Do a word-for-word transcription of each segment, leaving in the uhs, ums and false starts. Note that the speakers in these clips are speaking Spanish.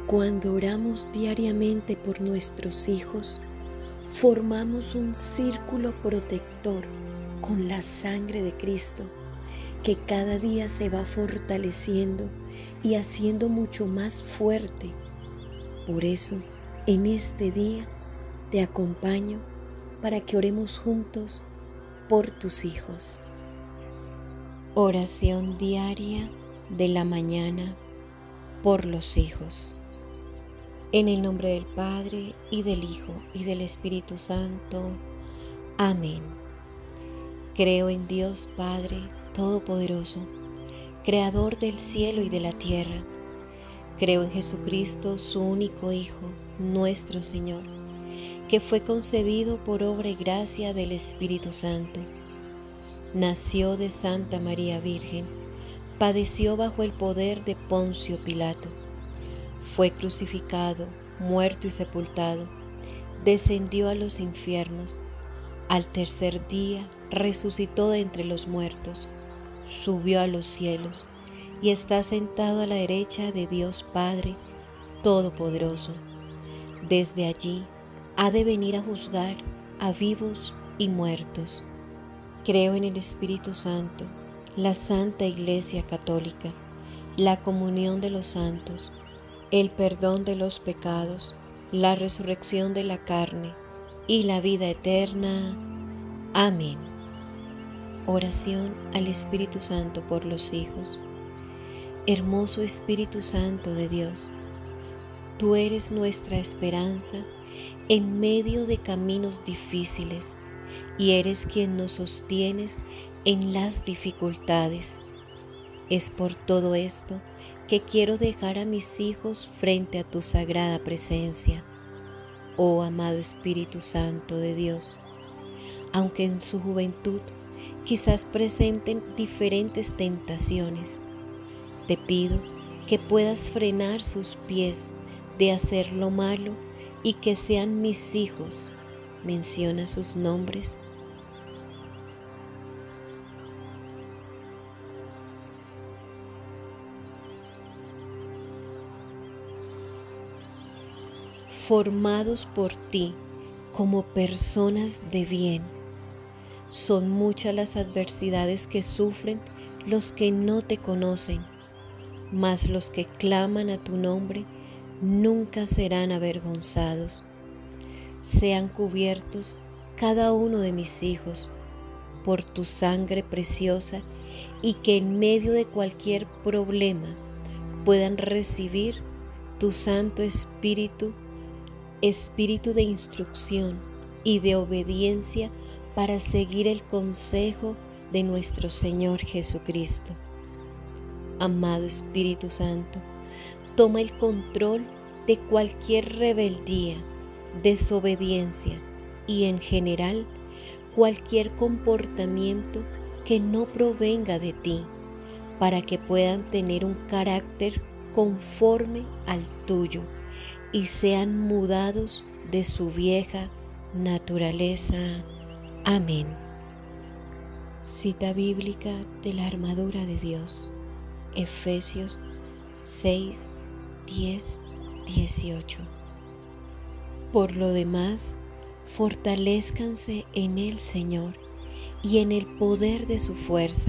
Cuando oramos diariamente por nuestros hijos, formamos un círculo protector con la sangre de Cristo, que cada día se va fortaleciendo y haciendo mucho más fuerte. Por eso, en este día, te acompaño para que oremos juntos por tus hijos. Oración diaria de la mañana por los hijos. En el nombre del Padre, y del Hijo, y del Espíritu Santo. Amén. Creo en Dios Padre Todopoderoso, Creador del cielo y de la tierra. Creo en Jesucristo, su único Hijo, nuestro Señor, que fue concebido por obra y gracia del Espíritu Santo. Nació de Santa María Virgen, padeció bajo el poder de Poncio Pilato. Fue crucificado, muerto y sepultado, descendió a los infiernos. Al tercer día resucitó de entre los muertos, subió a los cielos y está sentado a la derecha de Dios Padre Todopoderoso. Desde allí ha de venir a juzgar a vivos y muertos. Creo en el Espíritu Santo, la Santa Iglesia Católica, la comunión de los santos, el perdón de los pecados, la resurrección de la carne y la vida eterna. Amén. Oración al Espíritu Santo por los hijos. Hermoso Espíritu Santo de Dios, tú eres nuestra esperanza en medio de caminos difíciles y eres quien nos sostienes en las dificultades. Es por todo esto que quiero dejar a mis hijos frente a tu sagrada presencia, oh amado Espíritu Santo de Dios. Aunque en su juventud quizás presenten diferentes tentaciones, te pido que puedas frenar sus pies de hacer lo malo y que sean mis hijos. Menciona sus nombres. Formados por ti como personas de bien. Son muchas las adversidades que sufren los que no te conocen, mas los que claman a tu nombre nunca serán avergonzados. Sean cubiertos cada uno de mis hijos por tu sangre preciosa y que en medio de cualquier problema puedan recibir tu Santo Espíritu, Espíritu de instrucción y de obediencia para seguir el consejo de nuestro Señor Jesucristo. Amado Espíritu Santo, toma el control de cualquier rebeldía, desobediencia y en general cualquier comportamiento que no provenga de ti, para que puedan tener un carácter conforme al tuyo y sean mudados de su vieja naturaleza. Amén. Cita bíblica de la armadura de Dios, Efesios seis, diez, dieciocho. Por lo demás, fortalézcanse en el Señor y en el poder de su fuerza.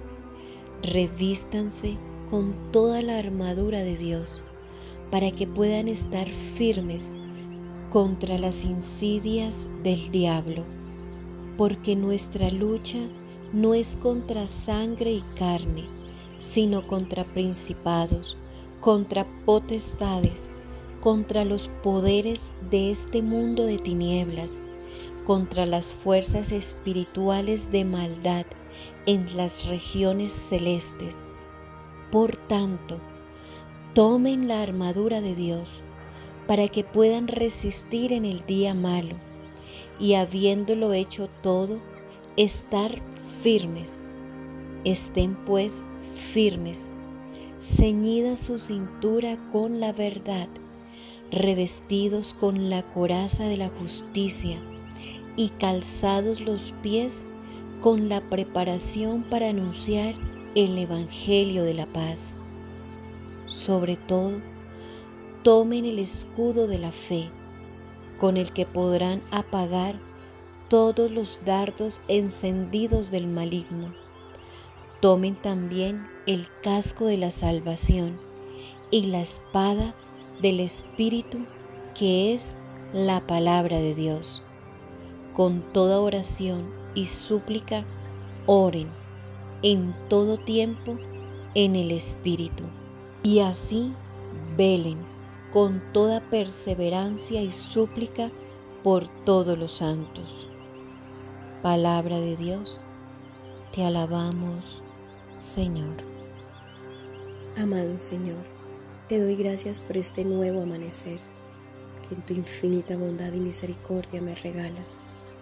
Revístanse con toda la armadura de Dios, para que puedan estar firmes contra las insidias del diablo, porque nuestra lucha no es contra sangre y carne, sino contra principados, contra potestades, contra los poderes de este mundo de tinieblas, contra las fuerzas espirituales de maldad en las regiones celestes. Por tanto, tomen la armadura de Dios para que puedan resistir en el día malo y, habiéndolo hecho todo, estar firmes. Estén pues firmes, ceñida su cintura con la verdad, revestidos con la coraza de la justicia y calzados los pies con la preparación para anunciar el Evangelio de la paz. Sobre todo, tomen el escudo de la fe, con el que podrán apagar todos los dardos encendidos del maligno. Tomen también el casco de la salvación y la espada del Espíritu, que es la palabra de Dios. Con toda oración y súplica, oren en todo tiempo en el Espíritu, y así velen con toda perseverancia y súplica por todos los santos. Palabra de Dios, te alabamos, Señor. Amado Señor, te doy gracias por este nuevo amanecer que en tu infinita bondad y misericordia me regalas,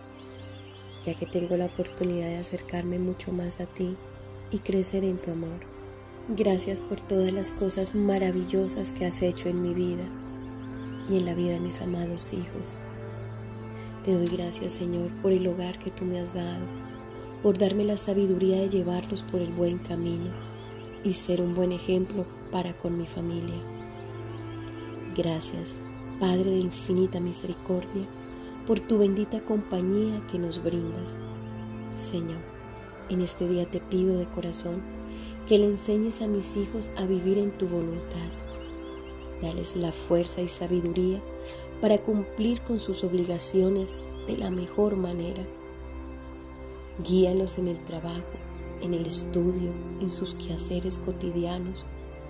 ya que tengo la oportunidad de acercarme mucho más a ti y crecer en tu amor. Gracias por todas las cosas maravillosas que has hecho en mi vida y en la vida de mis amados hijos. Te doy gracias, Señor, por el hogar que tú me has dado, por darme la sabiduría de llevarlos por el buen camino y ser un buen ejemplo para con mi familia. Gracias, Padre de infinita misericordia, por tu bendita compañía que nos brindas. Señor, en este día te pido de corazón que le enseñes a mis hijos a vivir en tu voluntad. Dales la fuerza y sabiduría para cumplir con sus obligaciones de la mejor manera. Guíalos en el trabajo, en el estudio, en sus quehaceres cotidianos.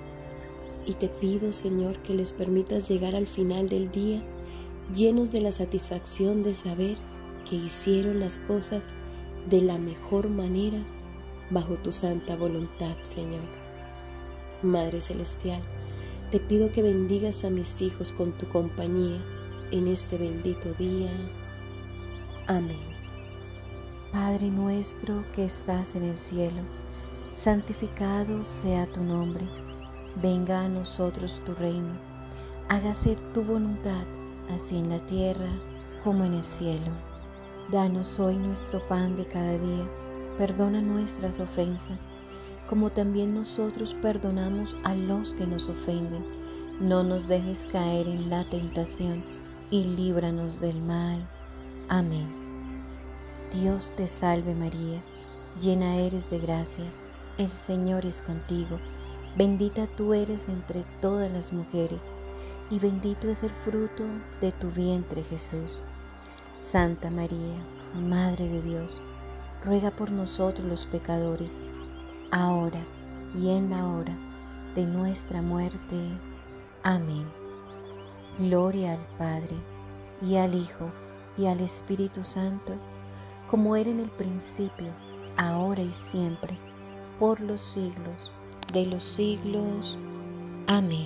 Y te pido, Señor, que les permitas llegar al final del día llenos de la satisfacción de saber que hicieron las cosas de la mejor manera bajo tu santa voluntad, Señor. Madre Celestial, te pido que bendigas a mis hijos con tu compañía en este bendito día. Amén. Padre nuestro que estás en el cielo, santificado sea tu nombre. Venga a nosotros tu reino. Hágase tu voluntad, así en la tierra como en el cielo. Danos hoy nuestro pan de cada día. Perdona nuestras ofensas, como también nosotros perdonamos a los que nos ofenden. No nos dejes caer en la tentación y líbranos del mal. Amén. Dios te salve María, llena eres de gracia, el Señor es contigo. Bendita tú eres entre todas las mujeres, y bendito es el fruto de tu vientre Jesús. Santa María, Madre de Dios, ruega por nosotros los pecadores, ahora y en la hora de nuestra muerte. Amén. Gloria al Padre, y al Hijo, y al Espíritu Santo, como era en el principio, ahora y siempre, por los siglos de los siglos. Amén.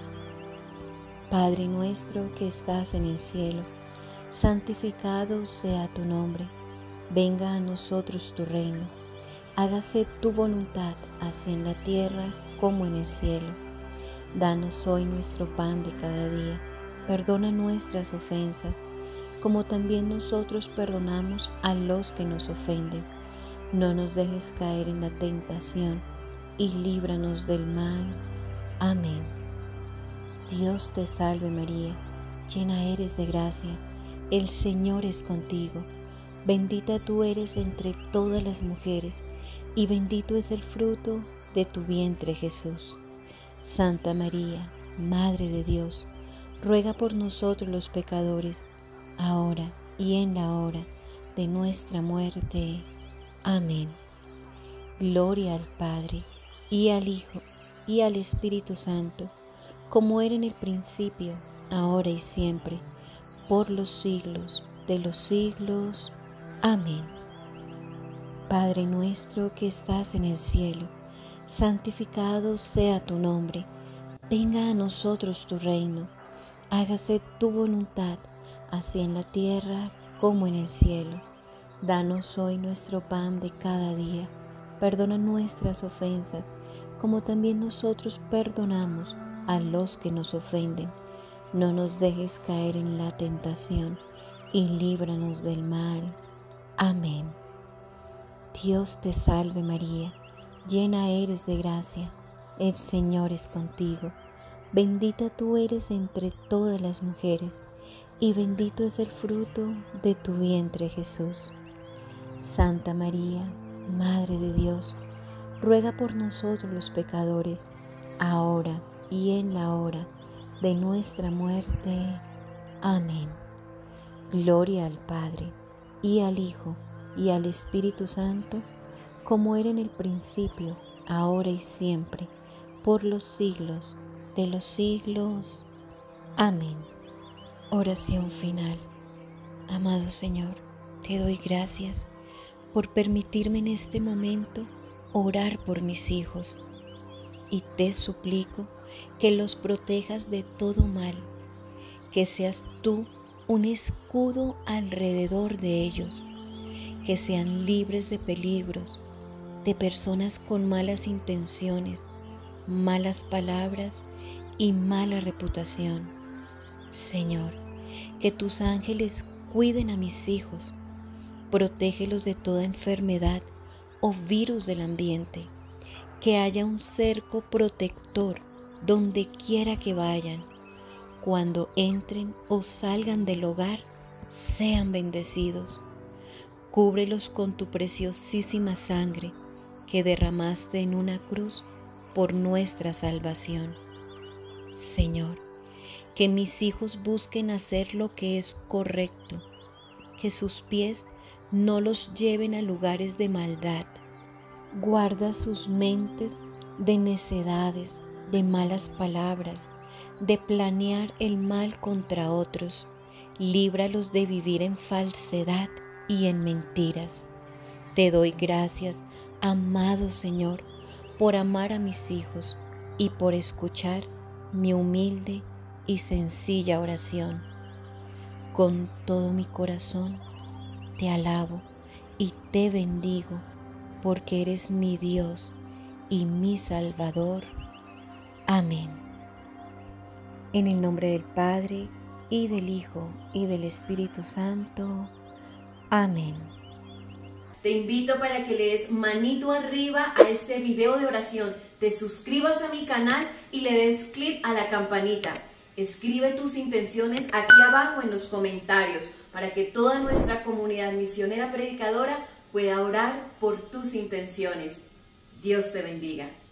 Padre nuestro que estás en el cielo, santificado sea tu nombre. Venga a nosotros tu reino. Hágase tu voluntad, así en la tierra como en el cielo. Danos hoy nuestro pan de cada día. Perdona nuestras ofensas, como también nosotros perdonamos a los que nos ofenden. No nos dejes caer en la tentación y líbranos del mal. Amén. Dios te salve María, llena eres de gracia, el Señor es contigo. Bendita tú eres entre todas las mujeres, y bendito es el fruto de tu vientre Jesús. Santa María, Madre de Dios, ruega por nosotros los pecadores, ahora y en la hora de nuestra muerte. Amén. Gloria al Padre, y al Hijo, y al Espíritu Santo, como era en el principio, ahora y siempre, por los siglos de los siglos. Amén. Padre nuestro que estás en el cielo, santificado sea tu nombre. Venga a nosotros tu reino. Hágase tu voluntad, así en la tierra como en el cielo. Danos hoy nuestro pan de cada día. Perdona nuestras ofensas, como también nosotros perdonamos a los que nos ofenden. No nos dejes caer en la tentación y líbranos del mal. Amén. Dios te salve María, llena eres de gracia, el Señor es contigo. Bendita tú eres entre todas las mujeres, y bendito es el fruto de tu vientre, Jesús. Santa María, Madre de Dios, ruega por nosotros los pecadores, ahora y en la hora de nuestra muerte. Amén. Gloria al Padre, y al Hijo, y al Espíritu Santo, como era en el principio, ahora y siempre, por los siglos de los siglos. Amén. Oración final. Amado Señor, te doy gracias por permitirme en este momento orar por mis hijos, y te suplico que los protejas de todo mal, que seas tú un escudo alrededor de ellos, que sean libres de peligros, de personas con malas intenciones, malas palabras y mala reputación. Señor, que tus ángeles cuiden a mis hijos, protégelos de toda enfermedad o virus del ambiente, que haya un cerco protector donde quiera que vayan. Cuando entren o salgan del hogar, sean bendecidos. Cúbrelos con tu preciosísima sangre que derramaste en una cruz por nuestra salvación. Señor, que mis hijos busquen hacer lo que es correcto, que sus pies no los lleven a lugares de maldad. Guarda sus mentes de necedades, de malas palabras, de planear el mal contra otros. Líbralos de vivir en falsedad y en mentiras. Te doy gracias, amado Señor, por amar a mis hijos y por escuchar mi humilde y sencilla oración. Con todo mi corazón te alabo y te bendigo, porque eres mi Dios y mi Salvador. Amén. En el nombre del Padre, y del Hijo, y del Espíritu Santo. Amén. Te invito para que le des manito arriba a este video de oración, te suscribas a mi canal y le des clic a la campanita. Escribe tus intenciones aquí abajo en los comentarios para que toda nuestra comunidad misionera predicadora pueda orar por tus intenciones. Dios te bendiga.